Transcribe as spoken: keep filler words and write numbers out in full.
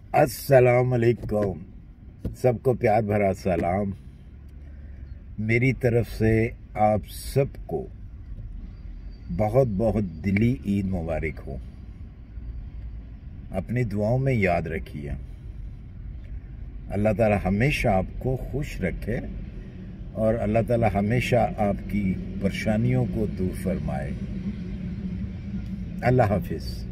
अस्सलाम वालेकुम, सबको प्यार भरा सलाम। मेरी तरफ से आप सबको बहुत बहुत दिली ईद मुबारक हो। अपनी दुआओं में याद रखिए। अल्लाह ताला हमेशा आपको खुश रखे और अल्लाह ताला हमेशा आपकी परेशानियों को दूर फरमाए। अल्लाह हाफिज़।